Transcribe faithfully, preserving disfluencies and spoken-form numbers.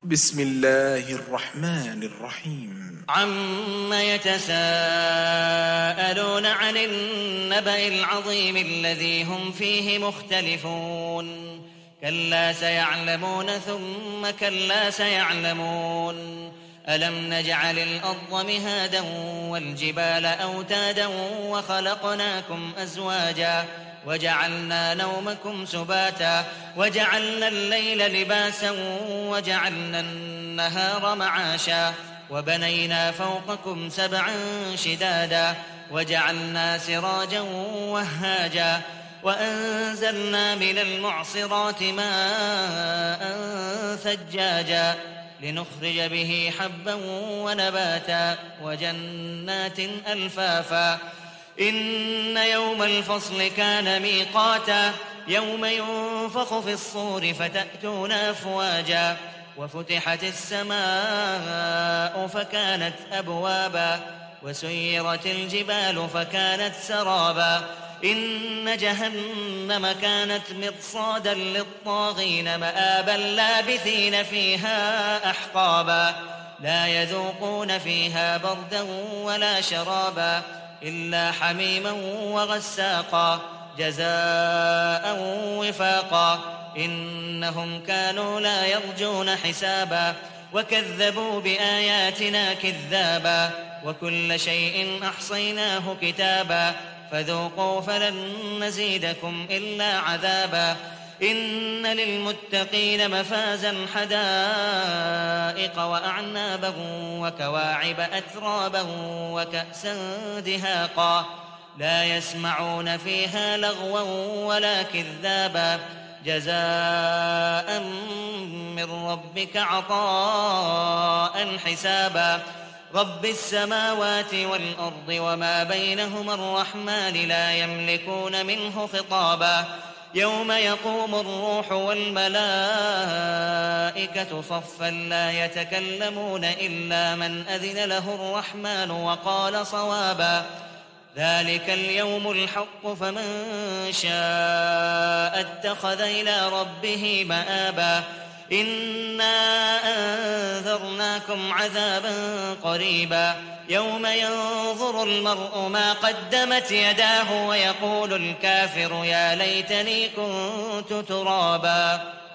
بسم الله الرحمن الرحيم عم يتساءلون عن النبأ العظيم الذي هم فيه مختلفون كلا سيعلمون ثم كلا سيعلمون ألم نجعل الأرض مهادا والجبال أوتادا وخلقناكم أزواجا وجعلنا نومكم سباتا وجعلنا الليل لباسا وجعلنا النهار معاشا وبنينا فوقكم سبعا شدادا وجعلنا سراجا وهاجا وأنزلنا من المعصرات ماء ثجاجا لنخرج به حبا ونباتا وجنات ألفافا إن يوم الفصل كان ميقاتا يوم ينفخ في الصور فتأتون أفواجا وفتحت السماء فكانت أبوابا وسيرت الجبال فكانت سرابا إن جهنم كانت مرصادا للطاغين مآبا لابثين فيها أحقابا لا يذوقون فيها بردا ولا شرابا إلا حميما وغساقا جزاء وفاقا إنهم كانوا لا يرجون حسابا وكذبوا بآياتنا كذابا وكل شيء أحصيناه كتابا فذوقوا فلن نزيدكم إلا عذابا إن للمتقين مفازا حدائق وأعنابا وكواعب أترابا وكأسا دهاقا لا يسمعون فيها لغوا ولا كذابا جزاء من ربك عطاء حسابا رب السماوات والأرض وما بينهما الرحمن لا يملكون منه خطابا يوم يقوم الروح والملائكة صفا لا يتكلمون إلا من أذن له الرحمن وقال صوابا ذلك اليوم الحق فمن شاء اتخذ إلى ربه مآبا إنا أنذرناكم عذابا قريبا يوم ينظر المرء ما قدمت يداه ويقول الكافر يا ليتني كنت ترابا.